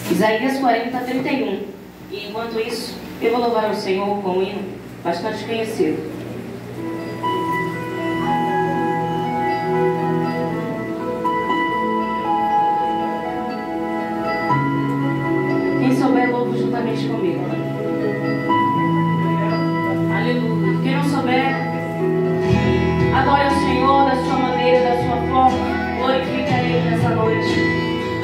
Isaías 40, 31. E enquanto isso, eu vou louvar ao Senhor com um hino bastante conhecido. Quem souber, louvo juntamente comigo. Aleluia. Quem não souber, adore ao Senhor da sua maneira, da sua forma. Glorifica Ele nessa noite.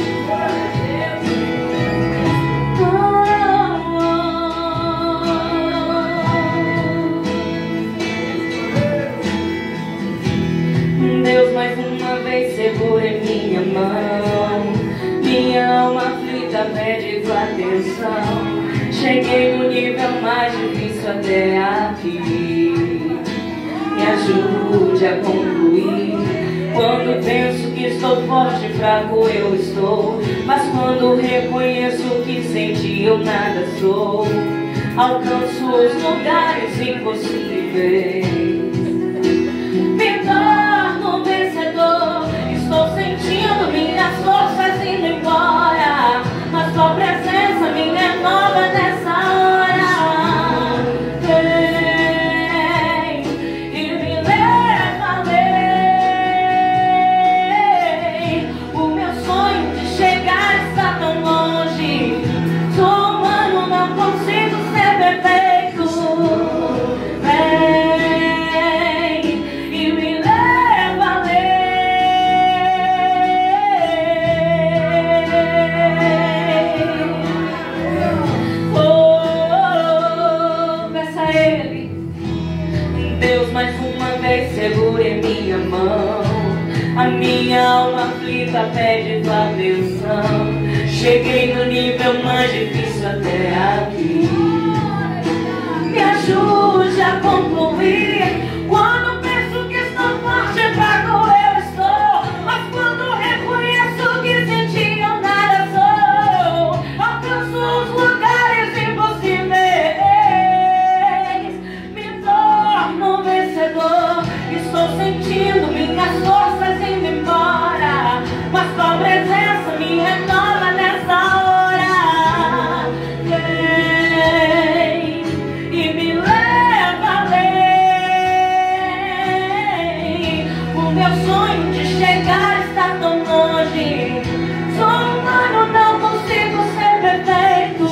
Deus, mais uma vez segura em minha mão. Minha alma aflita pede tua atenção. Cheguei no nível mais difícil até aqui. Me ajude a concluir. Quando penso que estou forte, fraco eu estou. Mas quando reconheço que sem ti eu nada sou, alcanço os lugares impossíveis. Me torno vencedor. Estou sentindo minhas forças indo embora, mas tua presença me renova nessa hora. Vem e me leva além. O meu sonho de chegar está tão longe. Sou humano, não consigo ser perfeito. Vem e me leva além. Oh, peça a Ele. Deus, mais uma vez segura em minha mão. A minha alma aflita pede tua atenção. Cheguei no nível mais difícil até aqui. Me ajude a concluir. Quando penso que estou forte, fraco eu estou. Mas quando reconheço que sem ti eu nada sou, alcanço os lugares impossíveis. Me torno vencedor. Estou sentindo minhas forças indo embora, mas tua presença me renova nessa hora. Vem e me leva além. O meu sonho de chegar está tão longe. Sou humano, não consigo ser perfeito.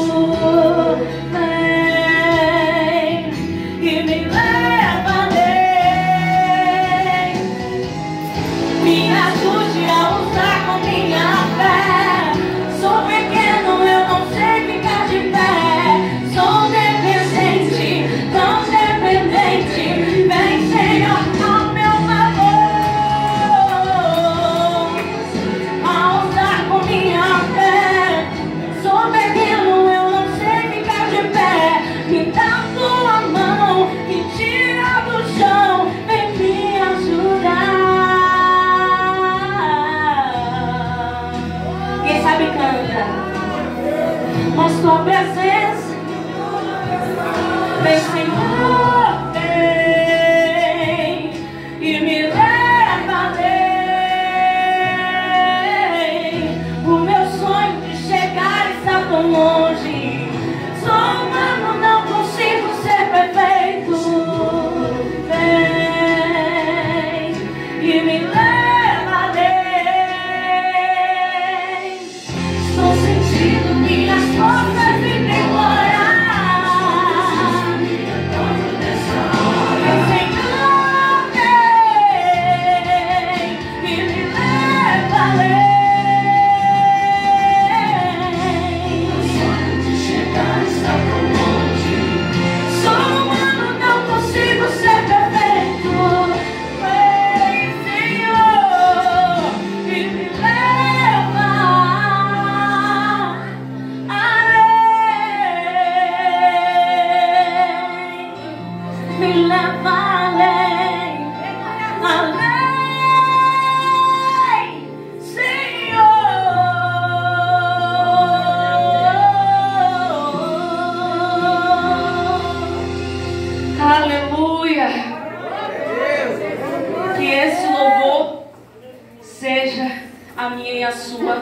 Vem e me leva além. Me ajude a usar com minha fé. Sou pequeno, eu não sei ficar de pé. Sou dependente, tão dependente. Vem, Senhor, ao meu favor, a usar com minha fé. Sou pequeno, eu não sei ficar de pé. Me dá tua mão, me tira do chão. Vem me ajudar. Quem sabe canta. Mas tua presença, vem, Senhor, vem e me leva além. O meu sonho de chegar está tão longe. Sou humano, não consigo ser perfeito. Vem e me leva além. Estou sentindo minhas forças indo embora,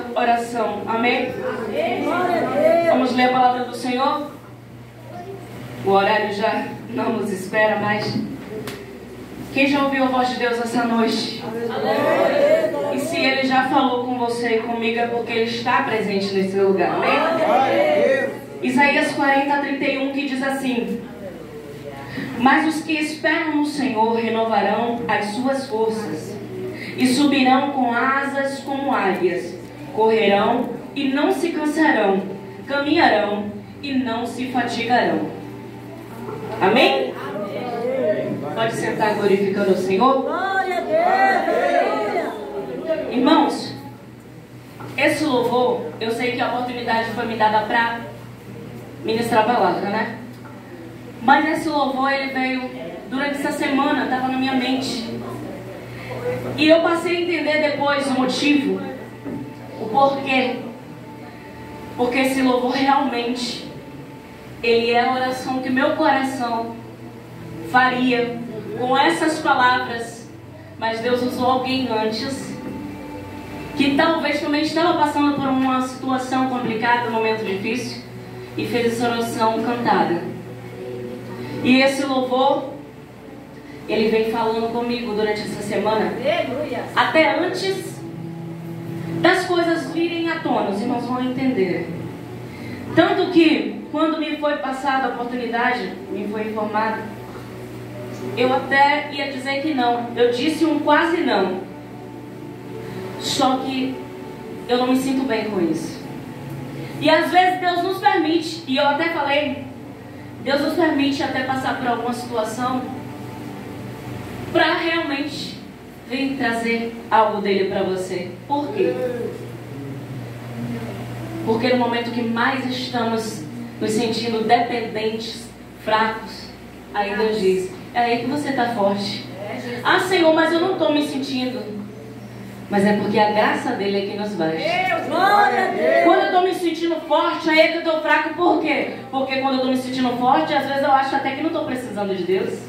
oração. Amém? Vamos ler a palavra do Senhor? O horário já não nos espera mais. Quem já ouviu a voz de Deus essa noite? E se Ele já falou com você e comigo, é porque Ele está presente nesse lugar. Amém? Isaías 40:31, que diz assim: mas os que esperam no Senhor renovarão as suas forças e subirão com asas como águias, correrão e não se cansarão, caminharão e não se fatigarão. Amém? Pode sentar glorificando o Senhor. Glória a Deus. Irmãos, esse louvor, eu sei que a oportunidade foi me dada para ministrar a palavra, né? Mas esse louvor, ele veio durante essa semana, estava na minha mente. E eu passei a entender depois o motivo, o porquê. Porque esse louvor realmente, ele é a oração que meu coração faria com essas palavras. Mas Deus usou alguém antes, que talvez também estava passando por uma situação complicada, um momento difícil, e fez essa oração cantada. E esse louvor, ele vem falando comigo durante essa semana, até antes das coisas virem à tona. Os irmãos vão entender. Tanto que, quando me foi passada a oportunidade, me foi informado, eu até ia dizer que não. Eu disse um quase não. Só que eu não me sinto bem com isso. E às vezes Deus nos permite, e eu até falei, Deus nos permite até passar por alguma situação para realmente vir trazer algo dele para você. Por quê? Porque no momento que mais estamos nos sentindo dependentes, fracos, aí Deus diz: é aí que você está forte. Ah, Senhor, mas eu não estou me sentindo. Mas é porque a graça dele é que nos basta. Quando eu estou me sentindo forte, aí é que eu estou fraco. Por quê? Porque quando eu estou me sentindo forte, às vezes eu acho até que não estou precisando de Deus.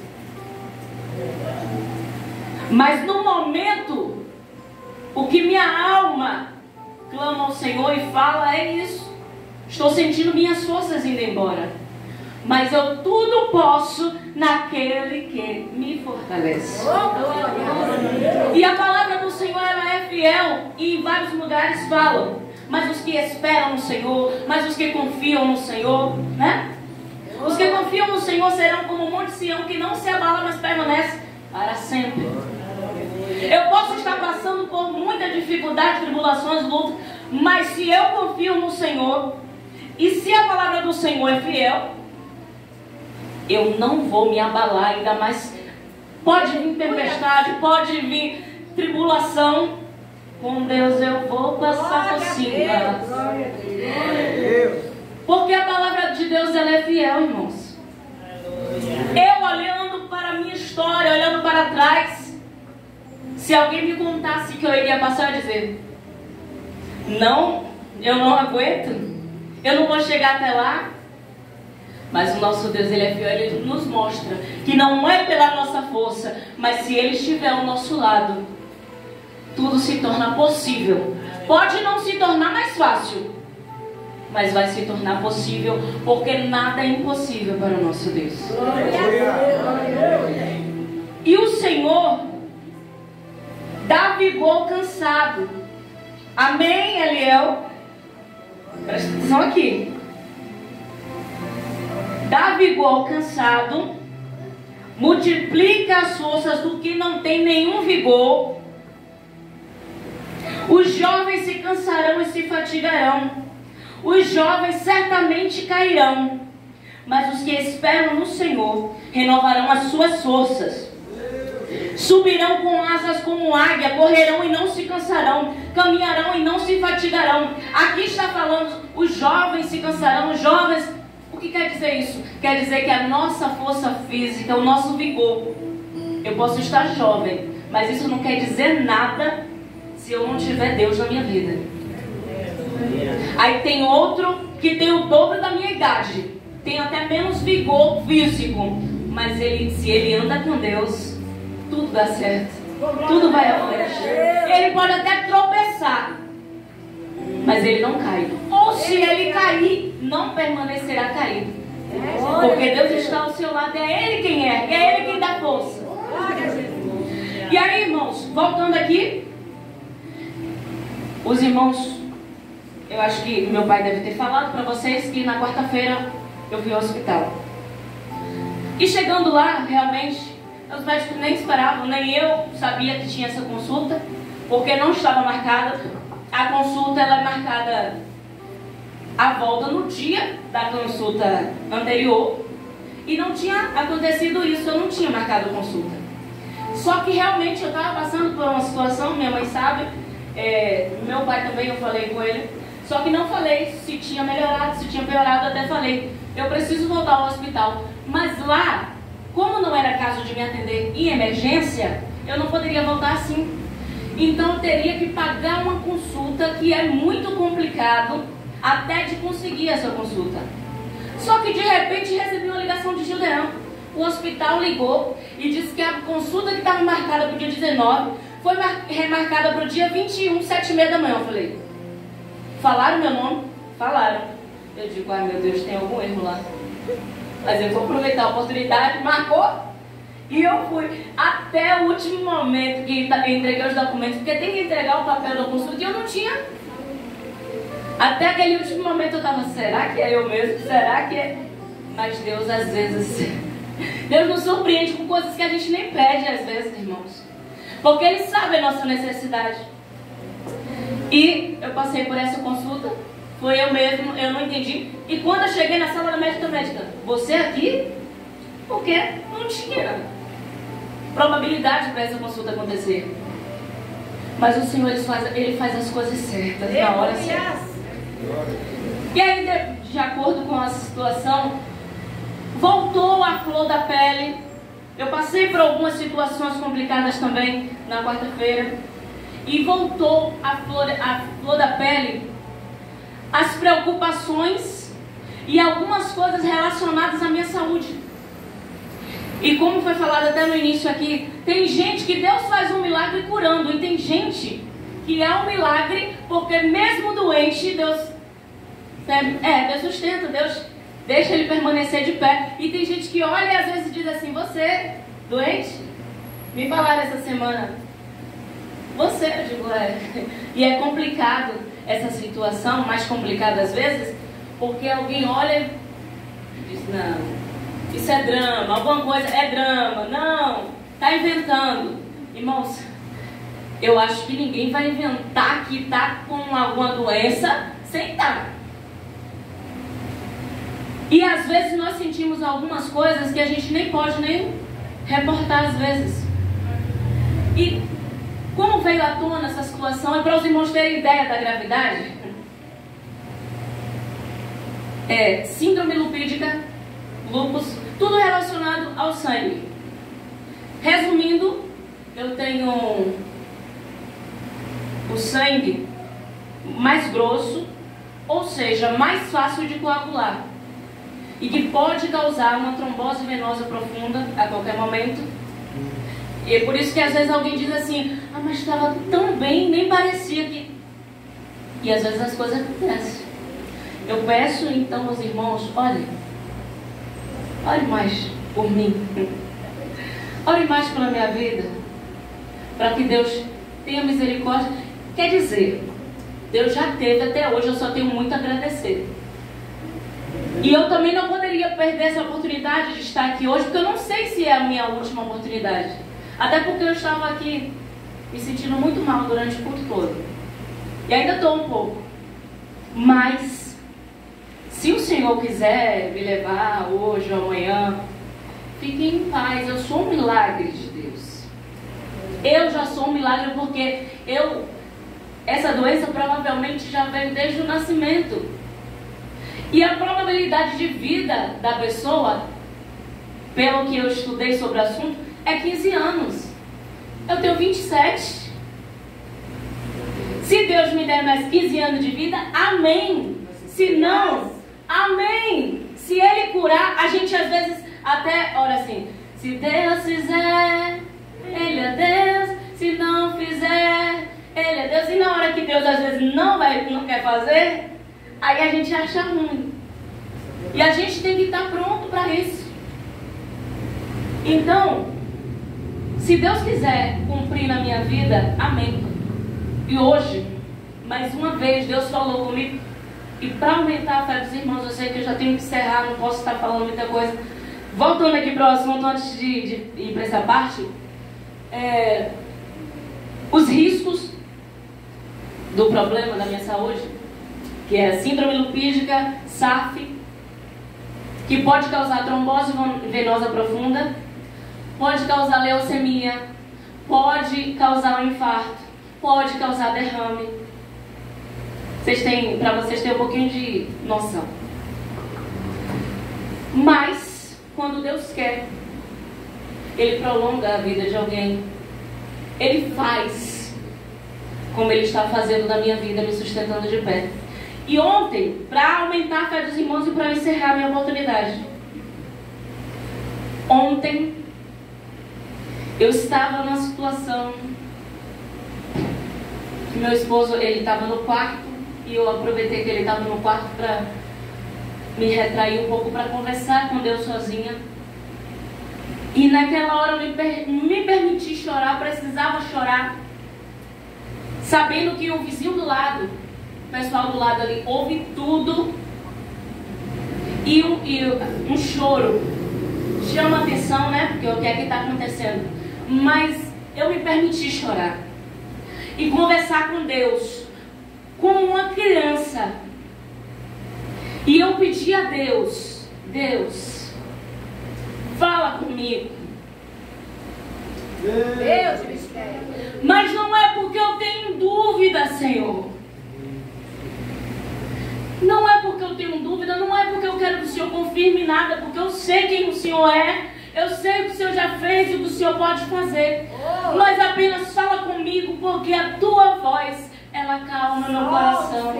Mas no momento, o que minha alma clama ao Senhor e fala é isso. Estou sentindo minhas forças indo embora. Mas eu tudo posso naquele que me fortalece. E a palavra do Senhor, ela é fiel. E em vários lugares falam: mas os que esperam no Senhor, mas os que confiam no Senhor, né? Os que confiam no Senhor serão como o monte Sião, que não se abala, mas permanece para sempre. Eu posso estar passando por muita dificuldade, tribulações, lutas, mas se eu confio no Senhor, e se a palavra do Senhor é fiel, eu não vou me abalar. Ainda mais, pode vir tempestade, pode vir tribulação, com Deus eu vou passar por cima. Porque a palavra de Deus, ela é fiel, irmãos. Eu olhando para a minha história, olhando para trás, se alguém me contasse que eu iria passar, eu ia dizer: não, eu não aguento, eu não vou chegar até lá. Mas o nosso Deus, ele é fiel. Ele nos mostra que não é pela nossa força, mas se Ele estiver ao nosso lado, tudo se torna possível. Pode não se tornar mais fácil, mas vai se tornar possível, porque nada é impossível para o nosso Deus. E o Senhor dá vigor ao cansado. Amém, Eliel? Presta atenção aqui. Dá vigor ao cansado, multiplica as forças do que não tem nenhum vigor. Os jovens se cansarão e se fatigarão. Os jovens certamente cairão. Mas os que esperam no Senhor renovarão as suas forças. Subirão com asas como águia, correrão e não se cansarão, caminharão e não se fatigarão. Aqui está falando, os jovens se cansarão, os jovens. O que quer dizer isso? Quer dizer que a nossa força física, o nosso vigor, eu posso estar jovem, mas isso não quer dizer nada se eu não tiver Deus na minha vida. Aí tem outro que tem o dobro da minha idade, tem até menos vigor físico, mas se ele anda com Deus, tudo dá certo, tudo vai à frente. Ele pode até tropeçar, mas ele não cai. Ou se ele cair, não permanecerá caído. Porque Deus está ao seu lado, é Ele quem é Ele quem dá força. E aí, irmãos, voltando aqui, os irmãos, eu acho que meu pai deve ter falado para vocês que na quarta-feira eu fui ao hospital. E chegando lá, realmente, os médicos nem esperavam, nem eu sabia que tinha essa consulta, porque não estava marcada. A consulta ela é marcada a volta no dia da consulta anterior, e não tinha acontecido isso, eu não tinha marcado a consulta. Só que realmente eu estava passando por uma situação, minha mãe sabe, meu pai também, eu falei com ele, só que não falei se tinha melhorado, se tinha piorado, até falei, eu preciso voltar ao hospital. Mas lá, como não era caso de me atender em emergência, eu não poderia voltar assim. Então eu teria que pagar uma consulta que é muito complicado até de conseguir essa consulta. Só que de repente recebi uma ligação de Gideão. O hospital ligou e disse que a consulta que estava marcada para o dia 19 foi remarcada para o dia 21, 7h30 da manhã. Eu falei, falaram meu nome? Falaram. Eu digo, ai meu Deus, tem algum erro lá. Mas eu vou aproveitar a oportunidade, marcou. E eu fui até o último momento que entreguei os documentos, porque tem que entregar o papel da consulta e eu não tinha. Até aquele último momento eu estava, será que é eu mesmo? Será que é? Mas Deus às vezes, Deus nos surpreende com coisas que a gente nem pede às vezes, irmãos. Porque Ele sabe a nossa necessidade. E eu passei por essa consulta, foi eu mesmo, eu não entendi. E quando eu cheguei na sala da médica, você aqui? Porque não tinha probabilidade para essa consulta acontecer. Mas o Senhor, Ele faz as coisas certas, na hora certa. E aí, de acordo com a situação, voltou a flor da pele. Eu passei por algumas situações complicadas também na quarta-feira. E voltou a flor da pele, as preocupações e algumas coisas relacionadas à minha saúde. E como foi falado até no início aqui, tem gente que Deus faz um milagre curando, e tem gente que é um milagre porque mesmo doente, Deus sustenta, Deus deixa ele permanecer de pé. E tem gente que olha e às vezes diz assim, você, doente? Me falaram essa semana, você, eu digo, E é complicado essa situação, mais complicada às vezes, porque alguém olha e diz, não, isso é drama, alguma coisa é drama, não, está inventando. Irmãos, eu acho que ninguém vai inventar que está com alguma doença sem estar. E às vezes nós sentimos algumas coisas que a gente nem pode nem reportar às vezes. E como veio à tona essa situação, é para os irmãos terem ideia da gravidade. Síndrome lupídica, lúpus, tudo relacionado ao sangue. Resumindo, eu tenho o sangue mais grosso, ou seja, mais fácil de coagular, e que pode causar uma trombose venosa profunda a qualquer momento. E é por isso que às vezes alguém diz assim, mas estava tão bem, nem parecia que... E às vezes as coisas acontecem. Eu peço então aos irmãos, olhe mais por mim. Ore mais pela minha vida, para que Deus tenha misericórdia. Quer dizer, Deus já teve até hoje, eu só tenho muito a agradecer. E eu também não poderia perder essa oportunidade de estar aqui hoje, porque eu não sei se é a minha última oportunidade. Até porque eu estava aqui me sentindo muito mal durante o culto todo. E ainda estou um pouco. Mas, se o Senhor quiser me levar hoje ou amanhã, fiquem em paz. Eu sou um milagre de Deus. Eu já sou um milagre porque essa doença provavelmente já veio desde o nascimento. E a probabilidade de vida da pessoa, pelo que eu estudei sobre o assunto, é 15 anos. Eu tenho 27. Se Deus me der mais 15 anos de vida, amém. Se não, amém. Se Ele curar, a gente às vezes até ora assim, se Deus fizer, Ele é Deus. Se não fizer, Ele é Deus. E na hora que Deus às vezes não quer fazer, aí a gente acha ruim. E a gente tem que estar pronto para isso. Então, se Deus quiser cumprir na minha vida, amém. E hoje, mais uma vez, Deus falou comigo. E para aumentar a fé dos irmãos, eu sei que eu já tenho que encerrar, não posso estar falando muita coisa. Voltando aqui para o assunto, antes de ir para essa parte, os riscos do problema da minha saúde, que é a síndrome lupídica, SARF, que pode causar trombose venosa profunda, pode causar leucemia, pode causar um infarto, pode causar derrame. Para vocês terem um pouquinho de noção. Mas, quando Deus quer, Ele prolonga a vida de alguém. Ele faz como Ele está fazendo na minha vida, me sustentando de pé. E ontem, para aumentar a fé dos irmãos e para encerrar a minha oportunidade, ontem eu estava numa situação que meu esposo, ele estava no quarto, e eu aproveitei que ele estava no quarto para me retrair um pouco, para conversar com Deus sozinha. E naquela hora eu me permiti chorar, precisava chorar, sabendo que o vizinho do lado, o pessoal do lado ali, ouve tudo. E um choro chama atenção, né? Porque o que é que está acontecendo? Mas eu me permiti chorar e conversar com Deus como uma criança. E eu pedi a Deus: Deus, fala comigo. Deus me espera. Mas não é porque eu tenho dúvida, Senhor. Não é porque eu tenho dúvida, não é porque eu quero que o Senhor confirme nada, porque eu sei quem o Senhor é, eu sei o que o Senhor já fez e o que o Senhor pode fazer. Mas apenas fala comigo, porque a tua voz, ela acalma meu coração.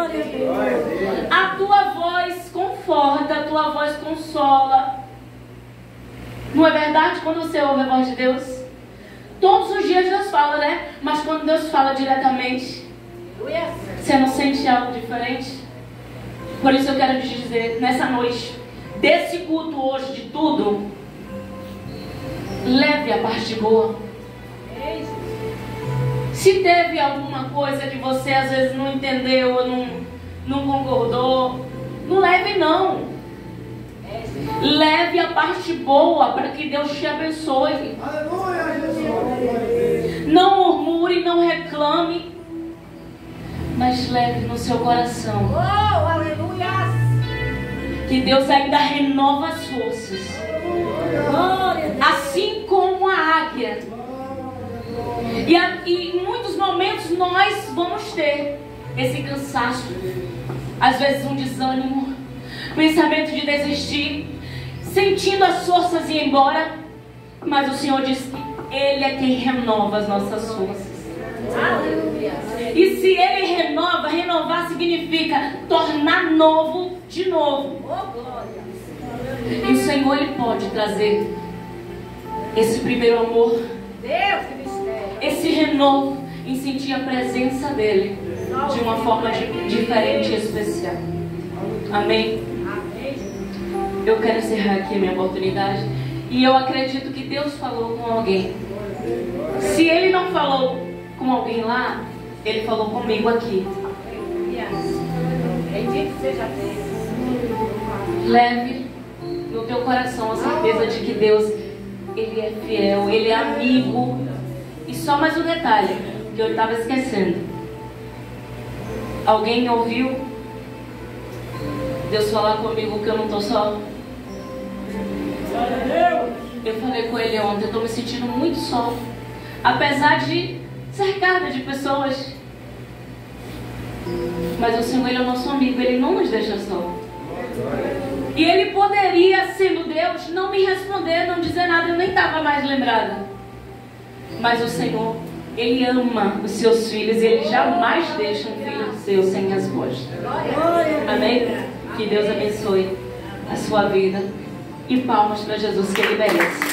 A tua voz conforta, a tua voz consola. Não é verdade? Quando você ouve a voz de Deus, todos os dias Deus fala, né? Mas quando Deus fala diretamente, você não sente algo diferente? Por isso eu quero te dizer, nessa noite, desse culto hoje, de tudo, leve a parte boa. Se teve alguma coisa que você às vezes não entendeu ou não concordou, não leve não. Leve a parte boa para que Deus te abençoe. Não murmure, não reclame, mas leve no seu coração. Oh, aleluia! Que Deus ainda renova as forças. Assim como a águia. E em muitos momentos nós vamos ter esse cansaço, às vezes um desânimo, pensamento de desistir, sentindo as forças ir embora. Mas o Senhor diz que Ele é quem renova as nossas forças. Aleluia! E se Ele renova, renovar significa tornar novo de novo. Oh, glória! E o Senhor, Ele pode trazer esse primeiro amor, Deus que mistério! esse renovo, em sentir a presença dEle de uma forma diferente e especial. Amém? Amém. Eu quero encerrar aqui a minha oportunidade. E eu acredito que Deus falou com alguém. Se Ele não falou com alguém lá, Ele falou comigo aqui. Bendito seja Deus. Leve no teu coração a certeza de que Deus, Ele é fiel, Ele é amigo. E só mais um detalhe que eu estava esquecendo. Alguém ouviu Deus falar comigo que eu não estou só? Eu falei com Ele ontem, eu estou me sentindo muito só. Apesar de cercada de pessoas. Mas o Senhor, Ele é o nosso amigo, Ele não nos deixa só. E Ele poderia, sendo Deus, não me responder, não dizer nada, eu nem estava mais lembrada. Mas o Senhor, Ele ama os seus filhos e Ele jamais deixa um filho seu sem resposta. Amém? Que Deus abençoe a sua vida. E palmas para Jesus, que Ele merece.